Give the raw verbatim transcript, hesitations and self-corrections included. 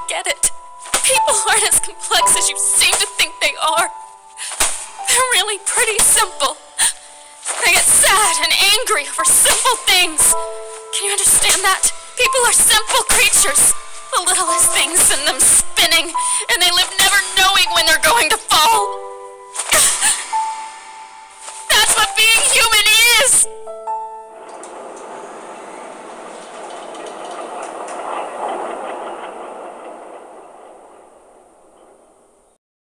get it. People aren't as complex as you seem to think they are. They're really pretty simple. They get sad and angry over simple things. Can you understand that? People are simple creatures. The littlest things send them spinning, and they live